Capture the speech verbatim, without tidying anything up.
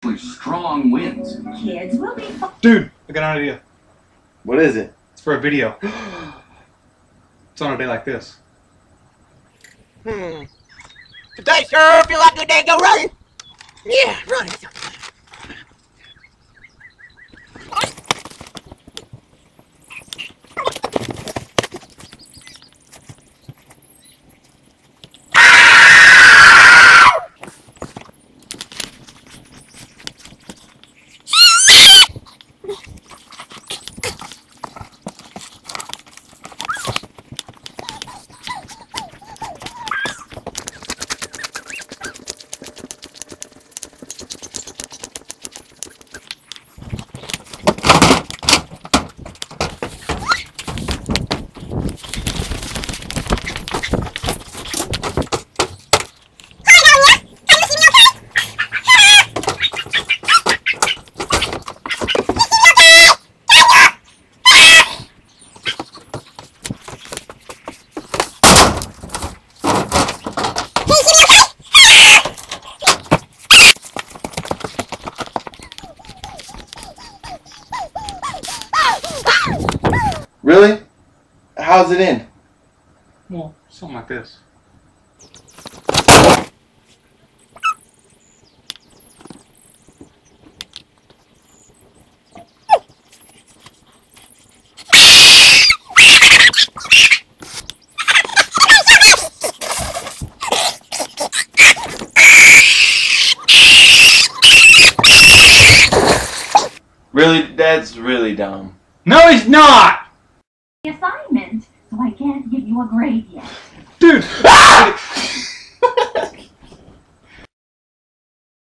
Strong winds. Kids will be fine. Dude, I got an idea. What is it? It's for a video. It's on a day like this. Hmm. Today sure feel like a good day to go running. Yeah, running. Really? How's it end? Well, something like this. Really? That's really dumb. No, he's not! Assignment, so I can't give you a grade yet. Dude!